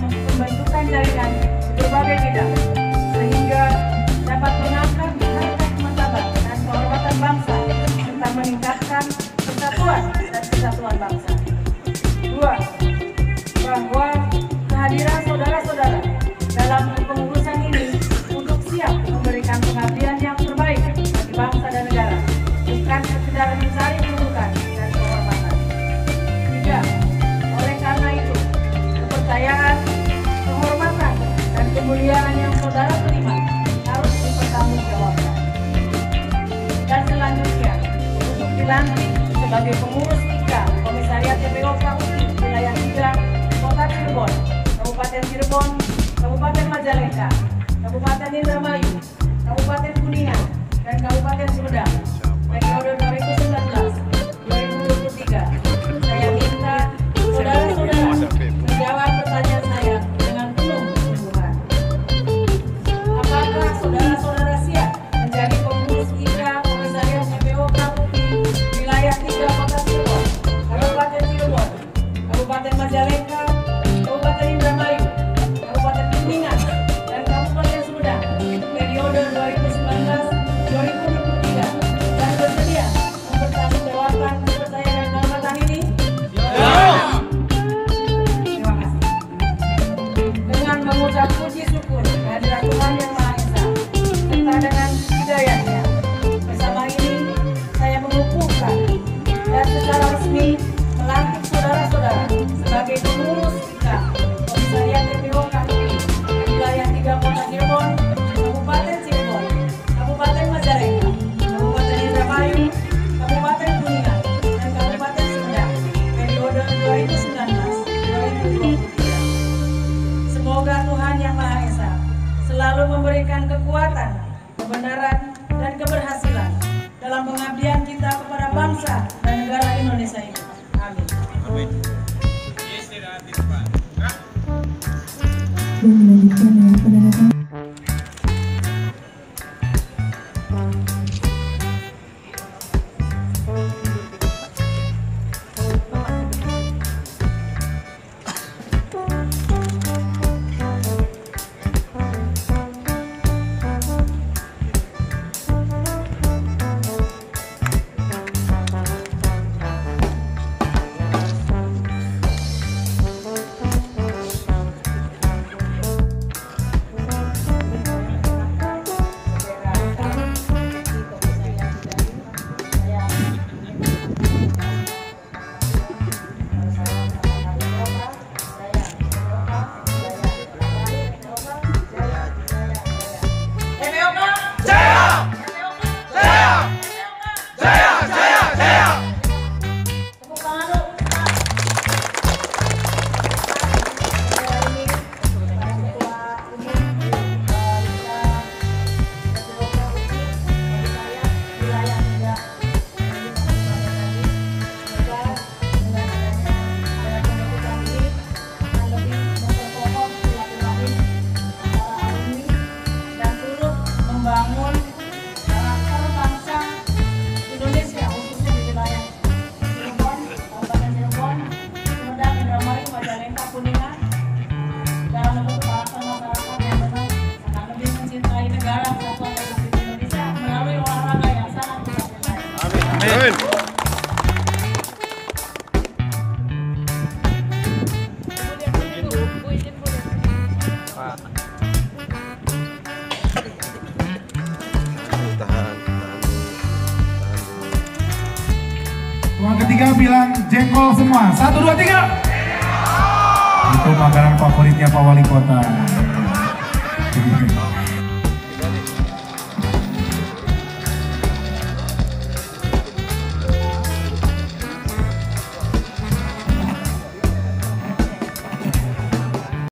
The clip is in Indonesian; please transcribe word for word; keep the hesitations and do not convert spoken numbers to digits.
pembentukan jaringan di berbagai bidang, sehingga dapat mengangkat harkat martabat dan kehormatan bangsa serta meningkatkan persatuan dan kesatuan bangsa. Dua, bahwa kehadiran saudara-saudara dalam kepengurusan ini untuk siap memberikan pengabdian yang terbaik bagi bangsa dan negara, bukan sekedar mencari kedudukan dan kehormatan. Tiga, oleh karena itu, kepercayaan, kehormatan, dan kemuliaan yang saudara terima harus dipertanggungjawabkan. Dan selanjutnya, untuk dilantik sebagai pengurus tiga Komisariat T P O K U I Wilayah tiga Kota Cirebon, Kabupaten Cirebon, Kabupaten Majalengka, Kabupaten Indramayu, Kabupaten Kuningan, dan Kabupaten Sumedang periode dua ribu sembilan belas sampai dua ribu dua puluh tiga. Saya minta saudara-saudara menjawab pertanyaan saya dengan penuh kesungguhan. Apakah saudara-saudara siap menjadi pengurus tiga Komisariat T P O K U I Wilayah tiga Kota Cirebon, Kabupaten Cirebon, Kabupaten Majalengka, Kabupaten Indramayu, Kabupaten Kuningan, dan Kabupaten Sumedang periode dua ribu sembilan belas sampai dua ribu dua puluh tiga, dan bersedia mempertanggungjawabkan kepercayaan dan kehormatan ini? Terima kasih. Dengan mengucap puji syukur kehadirat Tuhan Yang Maha Esa serta dengan hidayahnya, bersama ini saya mengukuhkan dan secara resmi melantik saudara-saudara sebagai pengurus tiga Komisariat T P O K U I Wilayah tiga Kota Cirebon, Kabupaten Cirebon, Kabupaten Majalengka, Kabupaten Indramayu, Kabupaten Kuningan, dan Kabupaten Sumedang periode dua ribu sembilan belas sampai dua ribu dua puluh tiga. Semoga Tuhan Yang Maha Esa selalu memberikan kekuatan, kebenaran, dan keberhasilan dalam pengabdian kita kepada bangsa dan negara Indonesia ini. Amin. Amin. Dan melanjutkan dengan penandatanganan. Yang ketiga bilang jengkol semua. Satu, dua, tiga. Itu makanan favoritnya Pak Wali Kota.